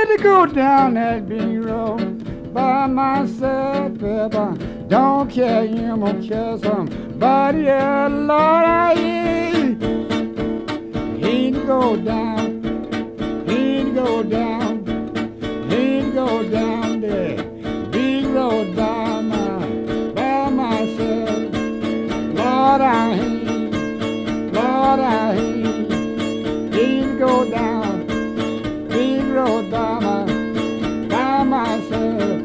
hate to go down that big road by myself, baby. Don't care, you won't care somebody else, Lord, I hate to go down, hate to go down, hate to go down there big road by myself. Lord, I hate, Lord, I hate to go down big road by myself.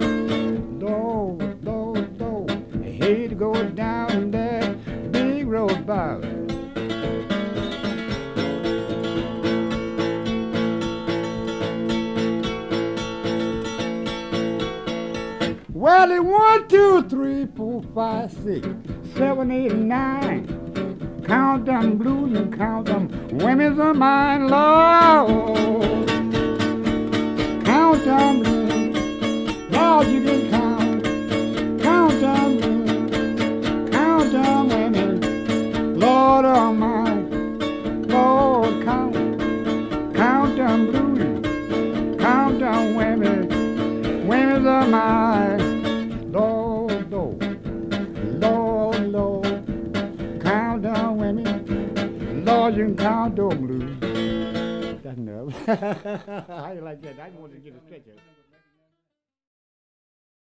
I hate to go down that big road by. Well, it's 1, 2, 3, 4, 5, 6, 7, 8, and 9. Count them blues and count them women's of mine, Lord. Count them blues, Lord, you can count. Count them blues, count them women, Lord of mine. Lord, count them blues, count them women, women's of mine. Lord, Lord, Lord, count down women. Lord, you can count them blues. That's enough. How you like that? I just wanted to get a stretch of it.